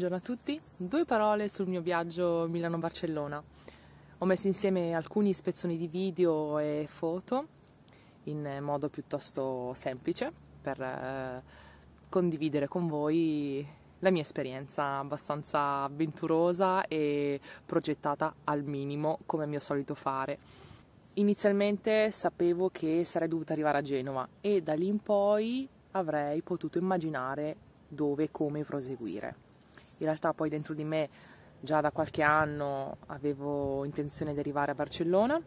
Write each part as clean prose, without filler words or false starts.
buongiorno a tutti. Due parole sul mio viaggio Milano-Barcellona. Ho messo insieme alcuni spezzoni di video e foto in modo piuttosto semplice per condividere con voi la mia esperienza abbastanza avventurosa e progettata al minimo, come è mio solito fare. Inizialmente sapevo che sarei dovuta arrivare a Genova e da lì in poi avrei potuto immaginare dove e come proseguire. In realtà poi dentro di me già da qualche anno avevo intenzione di arrivare a Barcellona,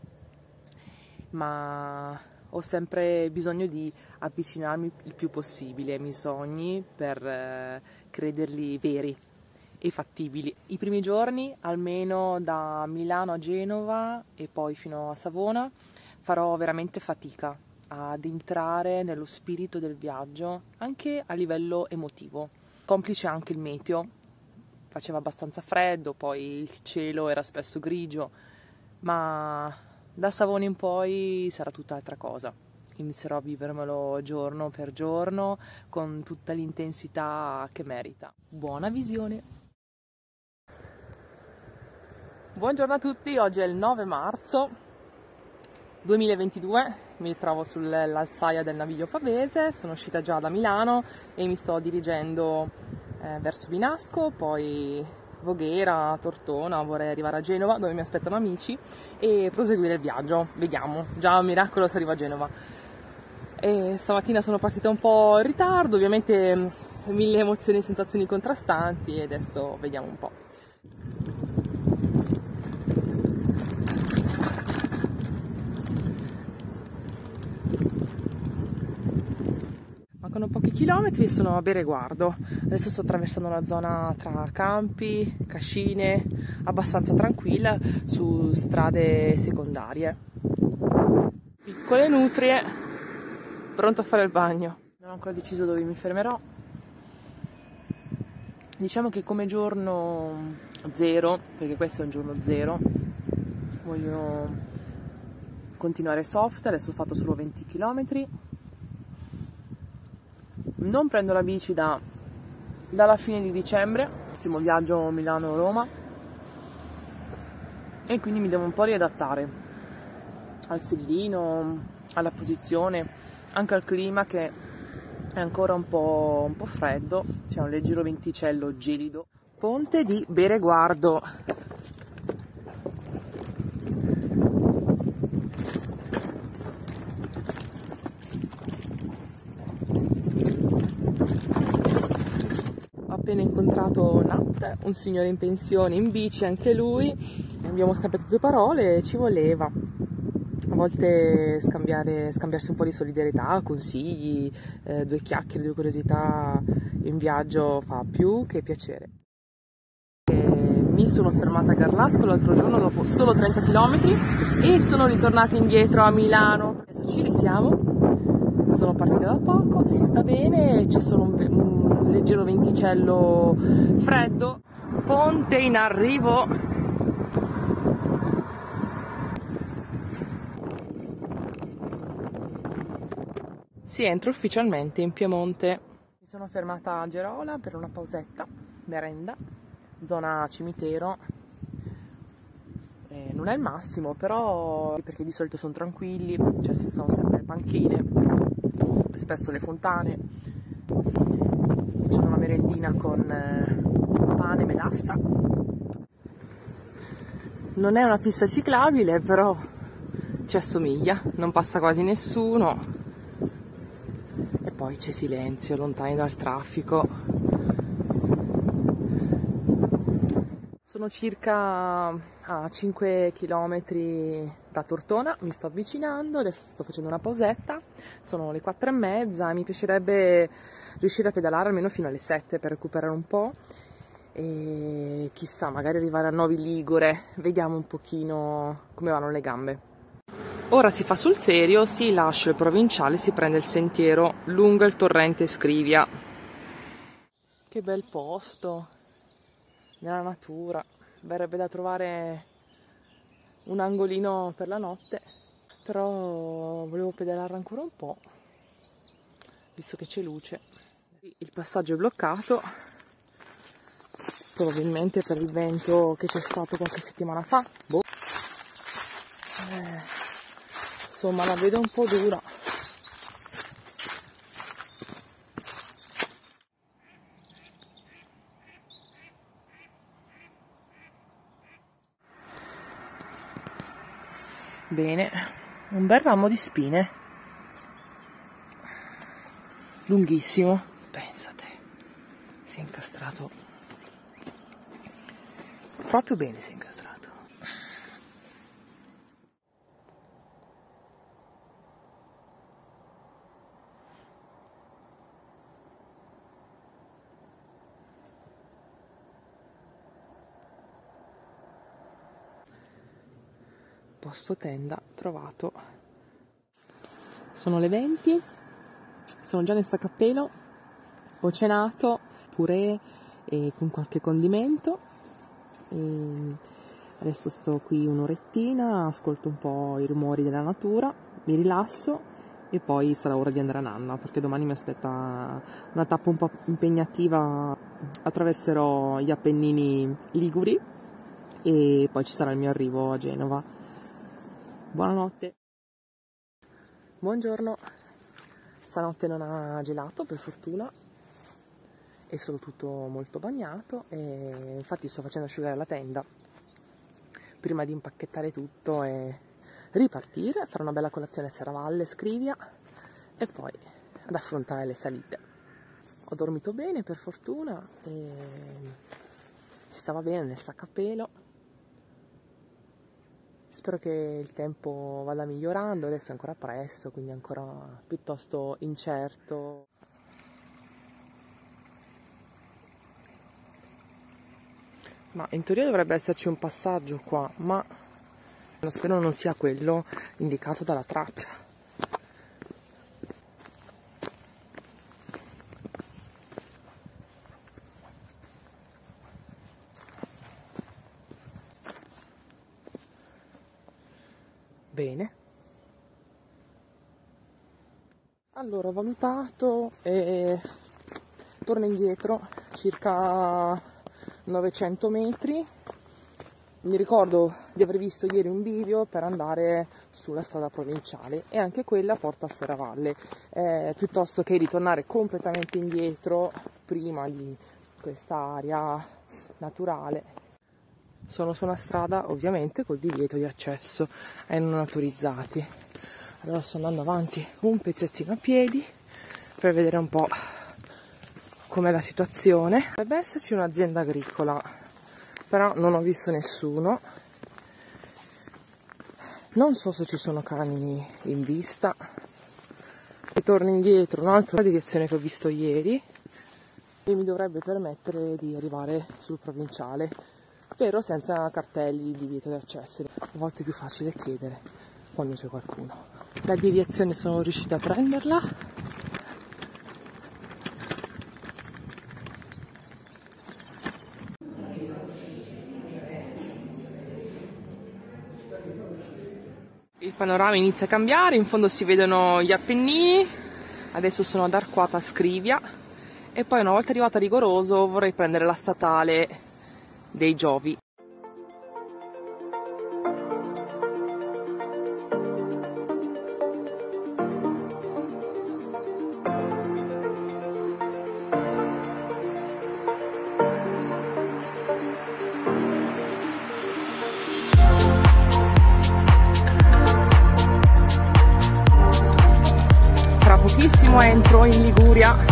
ma ho sempre bisogno di avvicinarmi il più possibile ai miei sogni per crederli veri e fattibili. I primi giorni, almeno da Milano a Genova e poi fino a Savona, farò veramente fatica ad entrare nello spirito del viaggio, anche a livello emotivo. Complice anche il meteo, faceva abbastanza freddo, poi il cielo era spesso grigio, ma da Savona in poi sarà tutt'altra cosa. Inizierò a vivermelo giorno per giorno con tutta l'intensità che merita. Buona visione! Buongiorno a tutti, oggi è il 9 marzo 2022, mi trovo sull'alzaia del Naviglio Pavese, sono uscita già da Milano e mi sto dirigendo verso Binasco, poi Voghera, Tortona, vorrei arrivare a Genova dove mi aspettano amici e proseguire il viaggio, vediamo, già un miracolo se arrivo a Genova. E stamattina sono partita un po' in ritardo, ovviamente mille emozioni e sensazioni contrastanti e adesso vediamo un po'. Mancano pochi chilometri e sono a Bereguardo. Adesso sto attraversando una zona tra campi, cascine, abbastanza tranquilla su strade secondarie. Piccole nutrie, pronto a fare il bagno. Non ho ancora deciso dove mi fermerò. Diciamo che come giorno zero, perché questo è un giorno zero, voglio continuare soft. Adesso ho fatto solo 20 km. Non prendo la bici dalla fine di dicembre, l'ultimo viaggio Milano-Roma, e quindi mi devo un po' riadattare al sellino, alla posizione, anche al clima che è ancora un po' freddo, c'è un leggero venticello gelido. Ponte di Bereguardo. Ho appena incontrato Nat, un signore in pensione in bici, anche lui, abbiamo scambiato due parole e ci voleva. A volte scambiarsi un po' di solidarietà, consigli, due chiacchiere, due curiosità in viaggio fa più che piacere. Mi sono fermata a Garlasco l'altro giorno dopo solo 30 km e sono ritornata indietro a Milano. Adesso ci risiamo. Sono partita da poco, si sta bene, c'è solo un leggero venticello freddo. Ponte in arrivo. Si entra ufficialmente in Piemonte. Mi sono fermata a Gerola per una pausetta, merenda, zona cimitero. Non è il massimo, però perché di solito sono tranquilli, cioè sono sempre le panchine, spesso le fontane. Sto facendo una merendina con pane e melassa. Non è una pista ciclabile, però ci assomiglia, non passa quasi nessuno e poi c'è silenzio, lontani dal traffico. Sono circa a 5 km da Tortona, mi sto avvicinando, adesso sto facendo una pausetta, sono le 4:30, mi piacerebbe riuscire a pedalare almeno fino alle 7 per recuperare un po' e chissà, magari arrivare a Novi Ligure, vediamo un pochino come vanno le gambe. Ora si fa sul serio, si lascia il provinciale, si prende il sentiero lungo il torrente Scrivia. Che bel posto, nella natura, verrebbe da trovare un angolino per la notte, però volevo pedalare ancora un po', visto che c'è luce. Il passaggio è bloccato, probabilmente per il vento che c'è stato qualche settimana fa. Boh. Insomma, la vedo un po' dura. Bene, un bel ramo di spine, lunghissimo, pensate, si è incastrato, proprio bene si è incastrato. Posto tenda trovato. Sono le 20, sono già nel staccappelo, ho cenato, purè e con qualche condimento. E adesso sto qui un'orettina, ascolto un po' i rumori della natura, mi rilasso e poi sarà ora di andare a nanna, perché domani mi aspetta una tappa un po' impegnativa. Attraverserò gli Appennini liguri e poi ci sarà il mio arrivo a Genova. Buonanotte. Buongiorno. Stanotte non ha gelato, per fortuna, è solo tutto molto bagnato e infatti sto facendo asciugare la tenda prima di impacchettare tutto e ripartire, fare una bella colazione a Serravalle, Scrivia e poi ad affrontare le salite. Ho dormito bene, per fortuna, e si stava bene nel staccappelo. Spero che il tempo vada migliorando, adesso è ancora presto, quindi è ancora piuttosto incerto. Ma in teoria dovrebbe esserci un passaggio qua, ma spero non sia quello indicato dalla traccia. Bene. Allora, ho valutato e torno indietro circa 900 metri. Mi ricordo di aver visto ieri un bivio per andare sulla strada provinciale e anche quella porta a Serravalle, piuttosto che ritornare completamente indietro prima di quest'area naturale. Sono su una strada ovviamente col divieto di accesso ai non autorizzati. Allora sto andando avanti un pezzettino a piedi per vedere un po' com'è la situazione. Dovrebbe esserci un'azienda agricola, però non ho visto nessuno. Non so se ci sono cani in vista. E torno indietro un'altra direzione che ho visto ieri e mi dovrebbe permettere di arrivare sul provinciale. Spero senza cartelli di divieto di accesso. A volte è più facile chiedere quando c'è qualcuno. La deviazione sono riuscita a prenderla. Il panorama inizia a cambiare, in fondo si vedono gli Appennini. Adesso sono ad Arquata Scrivia e poi una volta arrivata a Rigoroso vorrei prendere la statale dei Giovi. Tra pochissimo entro in Liguria.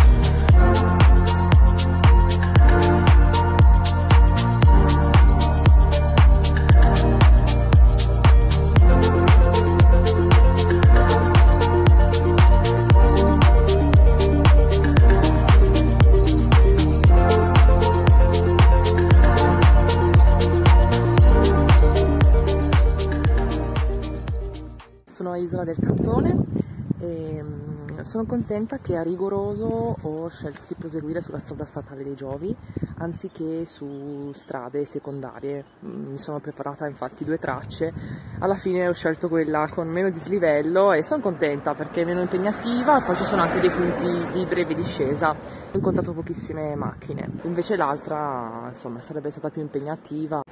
Sono a Isola del Cantone e Sono contenta che a Rigoroso ho scelto di proseguire sulla strada statale dei Giovi anziché su strade secondarie. Mi sono preparata infatti 2 tracce, alla fine ho scelto quella con meno dislivello e sono contenta perché è meno impegnativa e poi ci sono anche dei punti di breve discesa. Ho incontrato pochissime macchine, invece l'altra insomma sarebbe stata più impegnativa.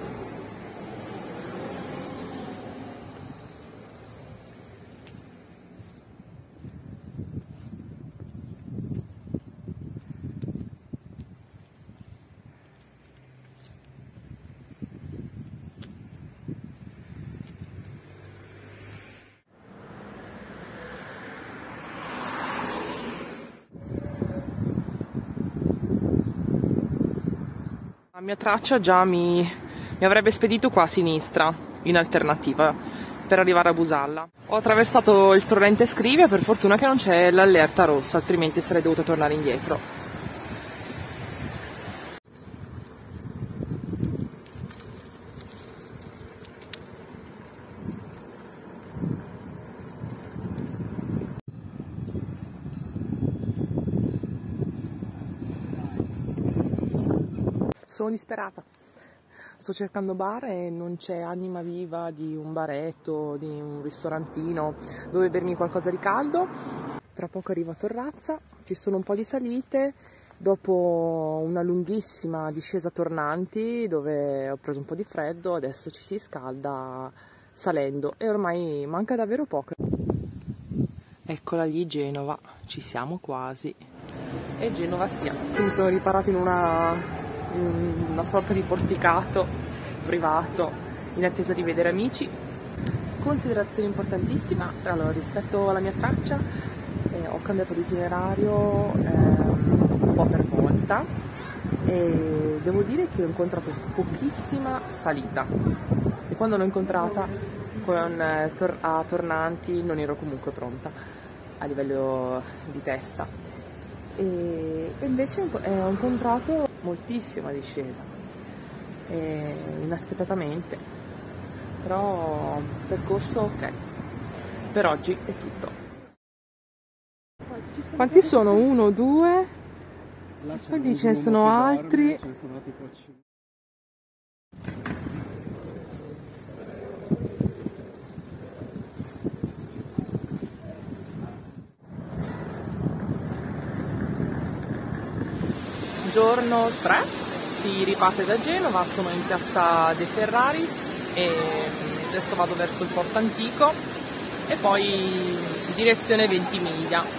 La mia traccia già mi avrebbe spedito qua a sinistra, in alternativa, per arrivare a Busalla. Ho attraversato il torrente Scrivia, per fortuna che non c'è l'allerta rossa, altrimenti sarei dovuta tornare indietro. Sono disperata. Sto cercando bar e non c'è anima viva di un baretto, di un ristorantino dove bermi qualcosa di caldo. Tra poco arrivo a Torrazza, ci sono un po' di salite, dopo una lunghissima discesa tornanti dove ho preso un po' di freddo, adesso ci si scalda salendo e ormai manca davvero poco. Eccola lì Genova, ci siamo quasi. E Genova sia. Mi sono riparata in una sorta di porticato privato in attesa di vedere amici. Considerazione importantissima, allora rispetto alla mia traccia ho cambiato l'itinerario un po' per volta e devo dire che ho incontrato pochissima salita e quando l'ho incontrata a tornanti non ero comunque pronta a livello di testa e invece ho incontrato moltissima discesa inaspettatamente, però percorso ok. Per oggi è tutto. Quanti sono? 1, 2, poi lì ce ne sono altri. Giorno 3, si riparte da Genova, sono in piazza dei Ferrari e adesso vado verso il Porto Antico e poi in direzione Ventimiglia.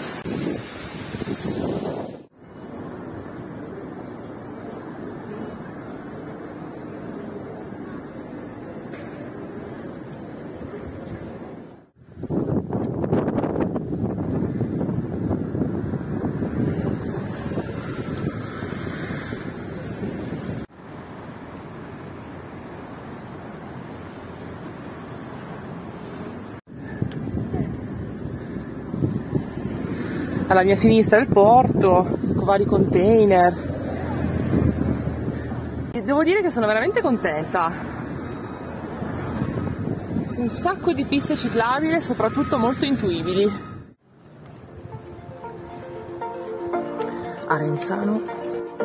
Alla mia sinistra il porto, con vari container. E devo dire che sono veramente contenta. Un sacco di piste ciclabili, soprattutto molto intuibili. Arenzano.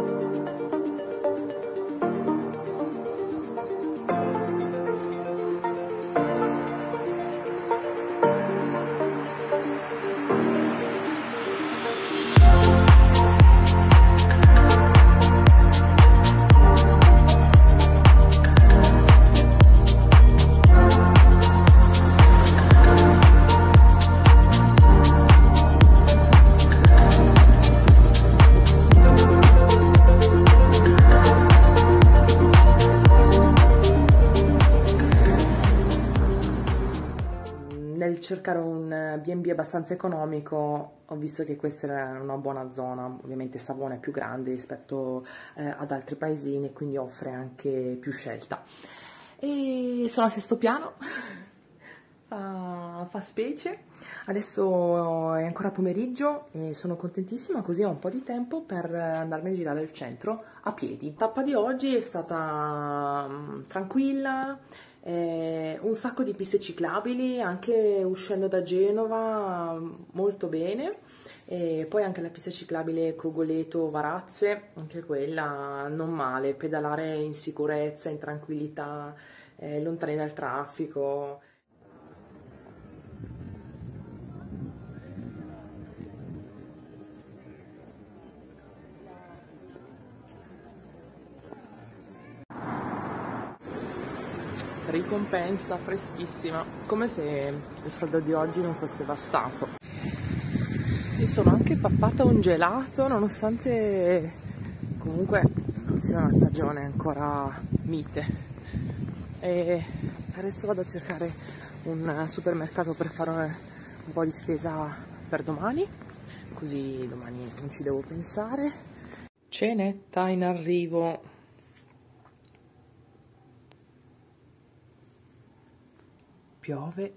Nel cercare un B&B abbastanza economico ho visto che questa era una buona zona, ovviamente Savona è più grande rispetto ad altri paesini e quindi offre anche più scelta. E sono al 6° piano, fa specie, adesso è ancora pomeriggio e sono contentissima così ho un po' di tempo per andarmi a girare il centro a piedi. La tappa di oggi è stata tranquilla, Un sacco di piste ciclabili, anche uscendo da Genova, molto bene. E poi anche la pista ciclabile Cogoleto-Varazze, anche quella non male, pedalare in sicurezza, in tranquillità, lontani dal traffico. Ricompensa freschissima, come se il freddo di oggi non fosse bastato. Mi sono anche pappata un gelato, nonostante comunque sia una stagione ancora mite. E adesso vado a cercare un supermercato per fare un po' di spesa per domani, così domani non ci devo pensare. Cenetta in arrivo. Piove,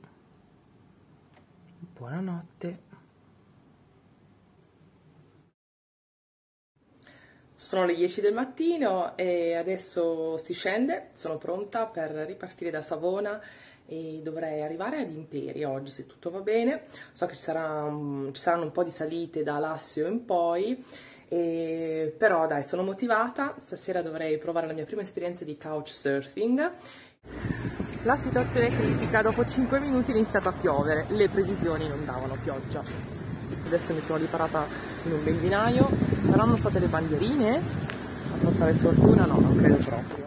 buonanotte. Sono le 10 del mattino e adesso si scende, sono pronta per ripartire da Savona e dovrei arrivare ad Imperia oggi se tutto va bene. So che ci saranno un po' di salite da Lassio in poi, però dai, sono motivata. Stasera dovrei provare la mia prima esperienza di couchsurfing. La situazione è critica, dopo 5 minuti è iniziato a piovere, le previsioni non davano pioggia. Adesso mi sono riparata in un benzinaio, saranno state le bandierine a portare sfortuna? No, non credo proprio.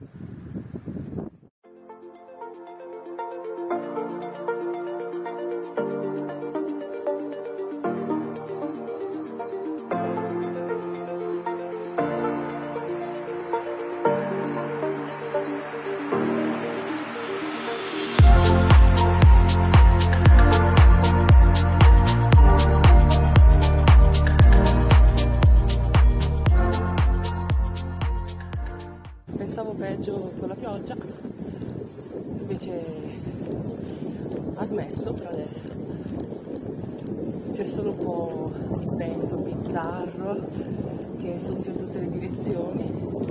Pensavo peggio con la pioggia, invece ha smesso per adesso. C'è solo un po' di vento bizzarro che soffia in tutte le direzioni.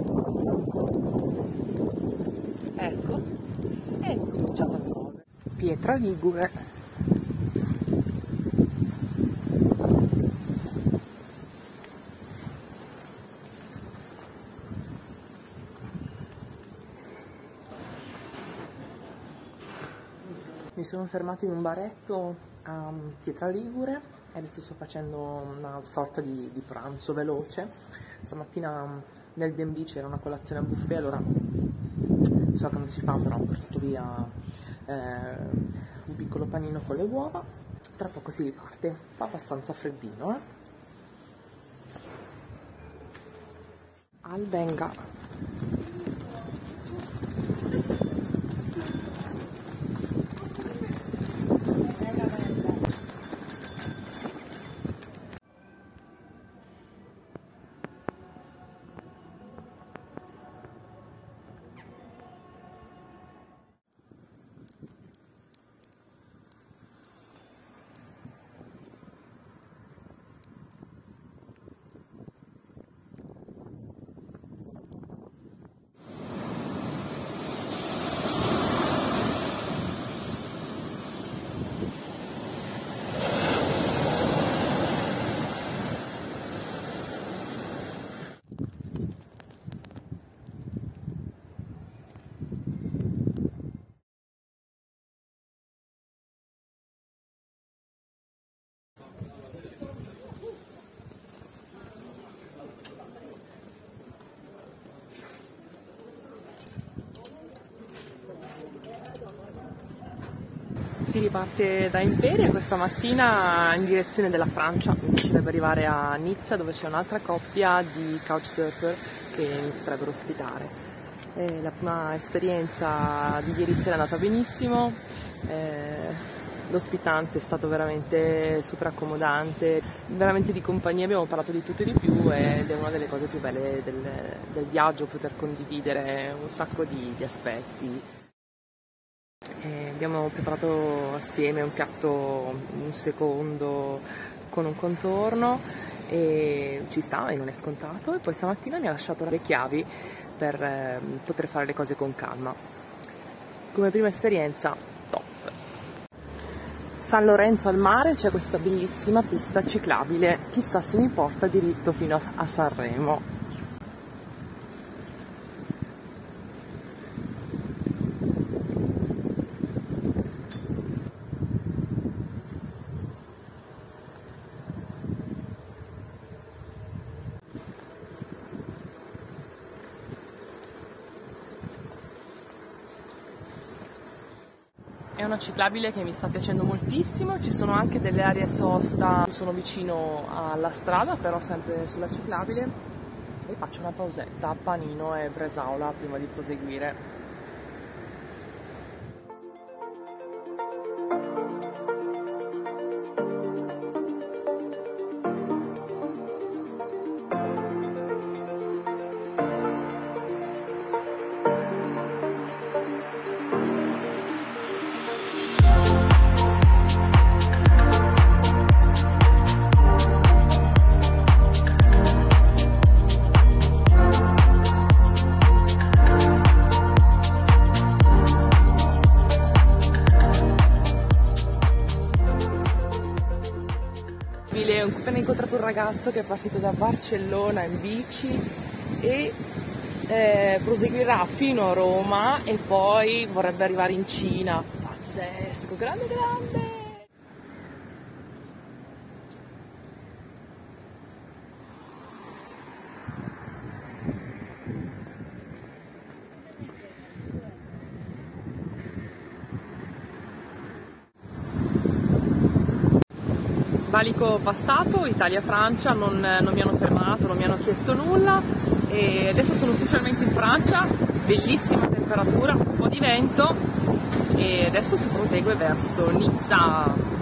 Ecco, è cominciato a piovere. Pietra Ligure. Mi sono fermato in un baretto a Pietra Ligure e adesso sto facendo una sorta di pranzo veloce. Stamattina nel B&B c'era una colazione a buffet, allora so che non si fa, però ho portato via un piccolo panino con le uova. Tra poco si riparte, fa abbastanza freddino. Albenga. Si riparte da Imperia questa mattina in direzione della Francia, mi piacerebbe arrivare a Nizza dove c'è un'altra coppia di couchsurfer che mi potrebbero ospitare. La prima esperienza di ieri sera è andata benissimo, l'ospitante è stato veramente super accomodante, veramente di compagnia, abbiamo parlato di tutto e di più ed è una delle cose più belle del viaggio, poter condividere un sacco di aspetti. Abbiamo preparato assieme un piatto, un secondo con un contorno e ci sta e non è scontato, e poi stamattina mi ha lasciato le chiavi per poter fare le cose con calma. come prima esperienza top. San Lorenzo al mare c'è questa bellissima pista ciclabile, chissà se mi porta diritto fino a Sanremo. È una ciclabile che mi sta piacendo moltissimo, ci sono anche delle aree sosta, sono vicino alla strada, però sempre sulla ciclabile, e faccio una pausetta a Panino e Bresaola prima di proseguire. Ho appena incontrato un ragazzo che è partito da Barcellona in bici e proseguirà fino a Roma e poi vorrebbe arrivare in Cina. Pazzesco, grande grande! Valico passato, Italia-Francia, non mi hanno fermato, non mi hanno chiesto nulla e adesso sono ufficialmente in Francia, bellissima temperatura, un po' di vento e adesso si prosegue verso Nizza.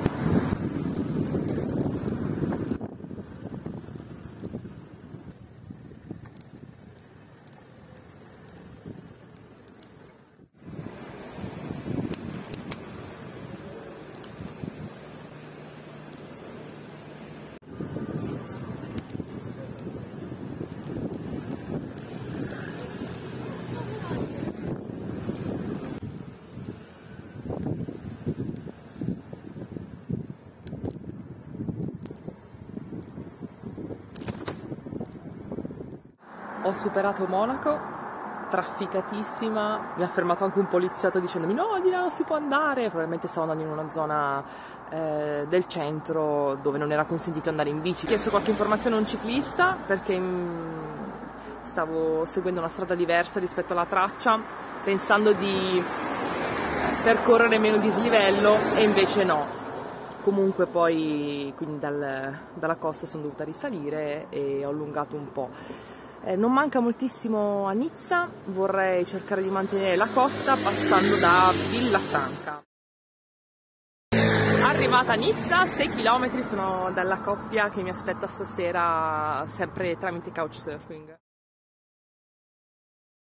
Ho superato Monaco, trafficatissima, mi ha fermato anche un poliziotto dicendomi no, di là non si può andare, probabilmente stavo andando in una zona del centro dove non era consentito andare in bici. Ho chiesto qualche informazione a un ciclista perché stavo seguendo una strada diversa rispetto alla traccia, pensando di percorrere meno dislivello e invece no. Comunque poi quindi dalla costa sono dovuta risalire e ho allungato un po'. Non manca moltissimo a Nizza, vorrei cercare di mantenere la costa passando da Villafranca. Arrivata a Nizza, 6 km sono dalla coppia che mi aspetta stasera, sempre tramite Couchsurfing.